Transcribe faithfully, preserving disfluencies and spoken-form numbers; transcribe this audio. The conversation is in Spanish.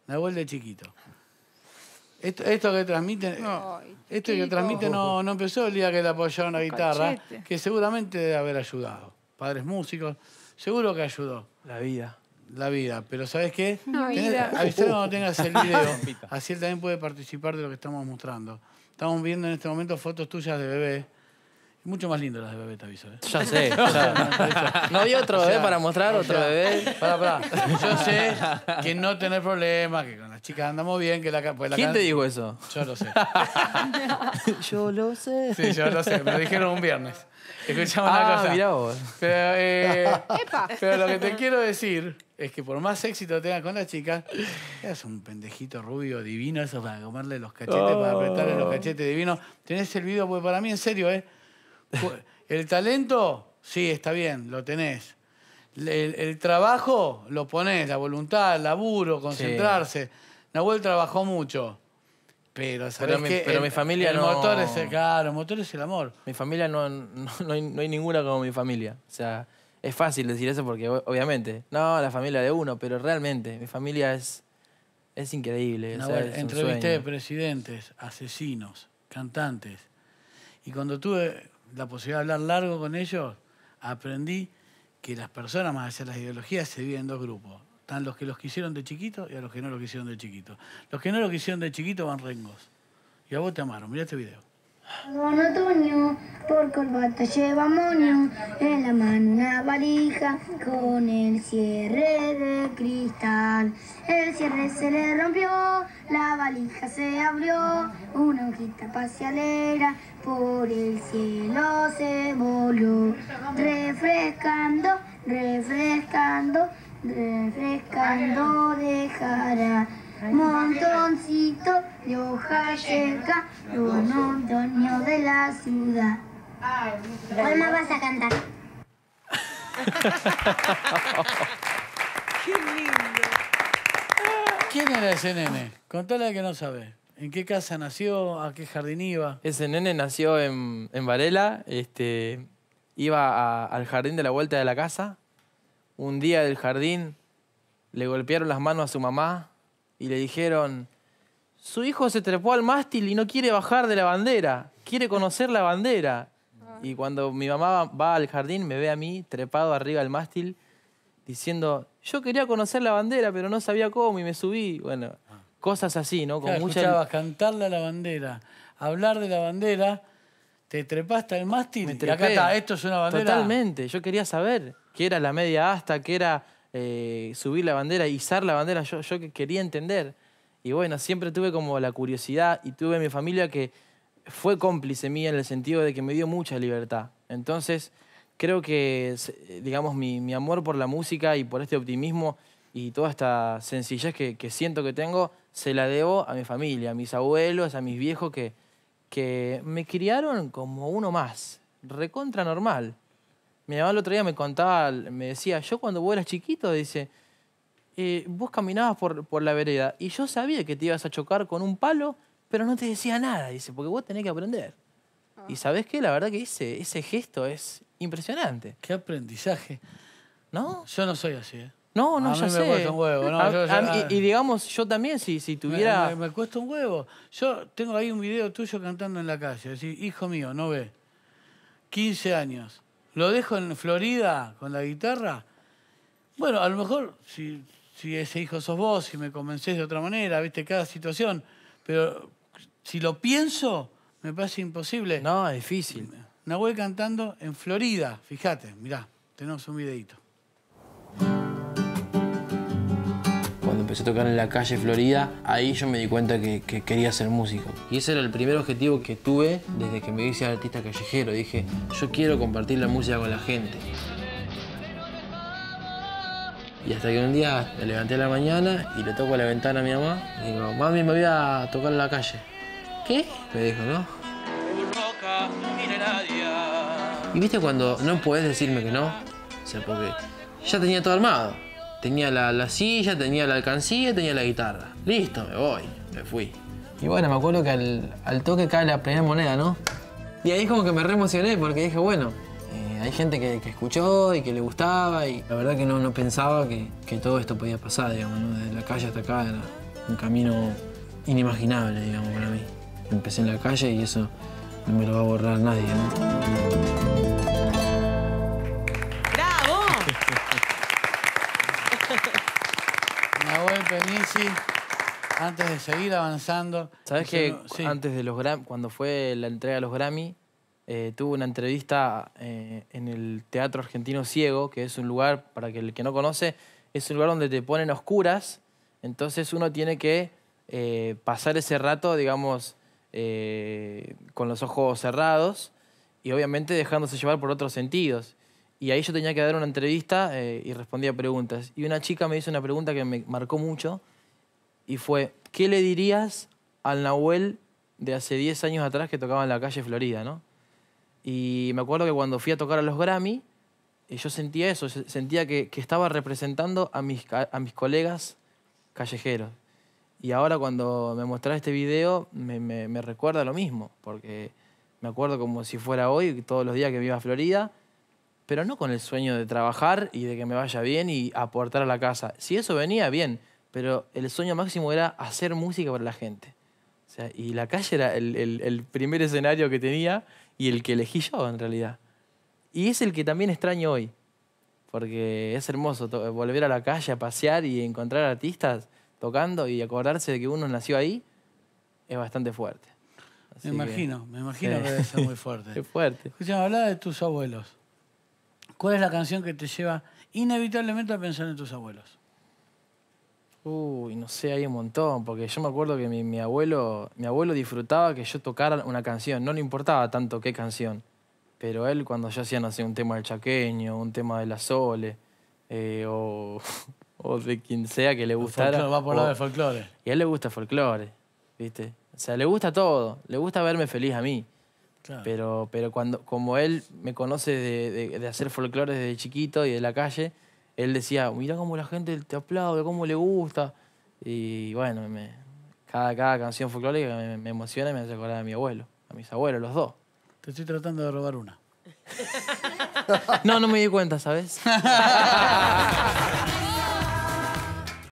Nahuel de chiquito. Esto, esto que transmite, no, esto que transmite no, no empezó el día que le apoyaron la guitarra, cachete. Que seguramente debe haber ayudado. Padres músicos, seguro que ayudó. La vida. La vida, pero ¿sabes qué? Avisar cuando tengas el video, así él también puede participar de lo que estamos mostrando. Estamos viendo en este momento fotos tuyas de bebé. Mucho más lindo las de bebé, te aviso. ¿eh? Ya sé. Ya. ¿No hay otro bebé o sea, para mostrar? ¿Otro sea, bebé? Pará, pará. Yo sé que no tener problemas, que con las chicas andamos bien. Que la, pues la ¿Quién can... te dijo eso? Yo lo sé. Yo lo sé. Sí, yo lo sé. Me lo dijeron un viernes. Escuchamos una ah, cosa. Mirá vos. Pero, eh, pero lo que te quiero decir es que por más éxito tengas con las chicas, eres un pendejito rubio divino, eso para comerle los cachetes, oh. para apretarle los cachetes divinos. Tenés el video, porque para mí, en serio, ¿eh? El talento, sí, está bien, lo tenés. El, el trabajo, lo ponés, la voluntad, el laburo, concentrarse. Sí. Nahuel trabajó mucho. Pero, ¿sabés pero, mi, qué? pero el, mi familia el no... Motor es el, claro, el motor es el amor. Mi familia no, no, no, hay, no hay ninguna como mi familia. O sea, es fácil decir eso porque, obviamente, no, la familia de uno, pero realmente, mi familia es, es increíble. Nahuel, o sea, es entrevisté presidentes, asesinos, cantantes. Y cuando tuve la posibilidad de hablar largo con ellos, aprendí que las personas, más allá de las ideologías, se dividen en dos grupos. Están los que los quisieron de chiquito y a los que no los quisieron de chiquito. Los que no los quisieron de chiquito van rengos. Y a vos te amaron. Mirá este video. Don Otoño, por corbata lleva moño, en la mano una valija con el cierre de cristal. El cierre se le rompió, la valija se abrió, una hojita pasealera por el cielo se voló, refrescando, refrescando, refrescando dejará montoncito de hoja seca, un otoño de la ciudad. ¿Cuál más vas a cantar? ¡Qué lindo! ¿Quién era ese nene? Contale que no sabe. ¿En qué casa nació? ¿A qué jardín iba? Ese nene nació en, en Varela. Este, iba a, al jardín de la vuelta de la casa. Un día del jardín le golpearon las manos a su mamá y le dijeron: su hijo se trepó al mástil y no quiere bajar de la bandera, quiere conocer la bandera. Y cuando mi mamá va al jardín, me ve a mí trepado arriba del mástil diciendo: yo quería conocer la bandera, pero no sabía cómo y me subí. Bueno, cosas así, ¿no? Con claro, mucha... escuchabas cantarle a la bandera, hablar de la bandera, te trepaste al mástil y acá está, esto es una bandera. Totalmente, yo quería saber qué era la media asta, qué era eh, subir la bandera, izar la bandera, yo, yo quería entender. Y bueno, siempre tuve como la curiosidad y tuve mi familia que fue cómplice mía en el sentido de que me dio mucha libertad. Entonces, creo que, digamos, mi, mi amor por la música y por este optimismo y toda esta sencillez que, que siento que tengo, se la debo a mi familia, a mis abuelos, a mis viejos que, que me criaron como uno más, recontra normal. Mi mamá el otro día me contaba, me decía, yo cuando vos eras chiquito, dice, eh, vos caminabas por, por la vereda y yo sabía que te ibas a chocar con un palo, pero no te decía nada, dice, porque vos tenés que aprender. Ah. Y ¿sabés qué? La verdad que ese, ese gesto es impresionante. Qué aprendizaje. ¿No? Yo no soy así, ¿eh? No, no, a ya mí sé. me cuesta un huevo. No, a, yo, yo, a, y, y digamos, yo también, si, si tuviera... Me, me, me cuesta un huevo. Yo tengo ahí un video tuyo cantando en la calle. Decir, hijo mío, no ve. quince años. Lo dejo en Florida con la guitarra. Bueno, a lo mejor, si, si ese hijo sos vos, si me convencés de otra manera, viste, cada situación. Pero si lo pienso, me parece imposible. No, es difícil. Nahuel cantando en Florida. Fíjate, mirá, tenemos un videito. Cuando empecé a tocar en la calle Florida, ahí yo me di cuenta que, que quería ser músico. Y ese era el primer objetivo que tuve desde que me hice artista callejero. Dije, yo quiero compartir la música con la gente. Y hasta que un día me levanté a la mañana y le toco a la ventana a mi mamá y digo, mami, me voy a tocar en la calle. ¿Qué? Me dijo, ¿no? Y viste cuando no podés decirme que no, o sea, porque ya tenía todo armado. Tenía la, la silla, tenía la alcancía, tenía la guitarra. Listo, me voy, me fui. Y bueno, me acuerdo que al, al toque cae la primera moneda, ¿no? Y ahí como que me re emocioné porque dije, bueno, eh, hay gente que, que escuchó y que le gustaba y la verdad que no, no pensaba que, que todo esto podía pasar, digamos, ¿no? Desde la calle hasta acá era un camino inimaginable, digamos, para mí. Empecé en la calle y eso no me lo va a borrar nadie, ¿no? ¡Bravo! Nahuel Penici, antes de seguir avanzando... ¿Sabés que sí. antes de los Grammy, cuando fue la entrega de los Grammy, eh, tuve una entrevista eh, en el Teatro Argentino Ciego, que es un lugar, para que el que no conoce, es un lugar donde te ponen a oscuras, entonces uno tiene que eh, pasar ese rato, digamos, eh, con los ojos cerrados y obviamente dejándose llevar por otros sentidos. Y ahí yo tenía que dar una entrevista eh, y respondía preguntas. Y una chica me hizo una pregunta que me marcó mucho y fue, ¿qué le dirías al Nahuel de hace diez años atrás que tocaba en la calle Florida, ¿no? Y me acuerdo que cuando fui a tocar a los Grammy, eh, yo sentía eso, sentía que, que estaba representando a mis, a mis colegas callejeros. Y ahora cuando me mostraba este video me, me, me recuerda lo mismo, porque me acuerdo como si fuera hoy, todos los días que me iba a Florida, pero no con el sueño de trabajar y de que me vaya bien y aportar a la casa. Si eso venía, bien, pero el sueño máximo era hacer música para la gente. O sea, y la calle era el, el, el primer escenario que tenía y el que elegí yo, en realidad. Y es el que también extraño hoy, porque es hermoso volver a la calle a pasear y encontrar artistas tocando y acordarse de que uno nació ahí, es bastante fuerte. Así me imagino, que, me imagino sí. que debe ser muy fuerte. Es fuerte. Escuchame, hablaba de tus abuelos. ¿Cuál es la canción que te lleva inevitablemente a pensar en tus abuelos? Uy, no sé, hay un montón, porque yo me acuerdo que mi, mi, abuelo, mi abuelo disfrutaba que yo tocara una canción, no le importaba tanto qué canción, pero él cuando yo hacía, no sé, un tema del Chaqueño, un tema de la Sole, eh, o, o de quien sea que le gustara. Folclore, va por lado de folclore. Y a él le gusta folclore, ¿viste? O sea, le gusta todo, le gusta verme feliz a mí. Claro. Pero, pero cuando, como él me conoce de, de, de hacer folclore desde chiquito y de la calle, él decía, mirá cómo la gente te aplaude, cómo le gusta. Y bueno, me, cada, cada canción folclórica me, me emociona y me hace acordar a mi abuelo, a mis abuelos, los dos. Te estoy tratando de robar una. No, no me di cuenta, ¿sabes?